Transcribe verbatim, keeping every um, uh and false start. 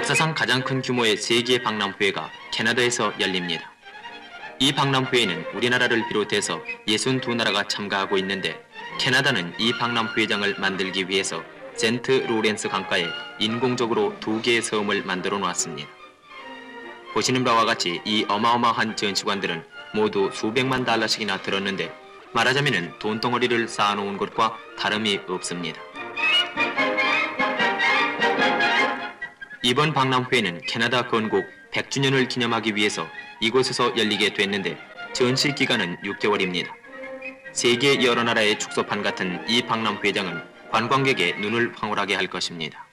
역사상 가장 큰 규모의 세계 박람회가 캐나다에서 열립니다. 이 박람회에는 우리나라를 비롯해서 육십이 나라가 참가하고 있는데 캐나다는 이 박람회장을 만들기 위해서 센트 로렌스 강가에 인공적으로 두 개의 섬을 만들어 놓았습니다. 보시는 바와 같이 이 어마어마한 전시관들은 모두 수백만 달러씩이나 들었는데 말하자면 돈덩어리를 쌓아놓은 것과 다름이 없습니다. 이번 박람회는 캐나다 건국 백 주년을 기념하기 위해서 이곳에서 열리게 됐는데 전시 기간은 육 개월입니다. 세계 여러 나라의 축소판 같은 이 박람회장은 관광객의 눈을 황홀하게 할 것입니다.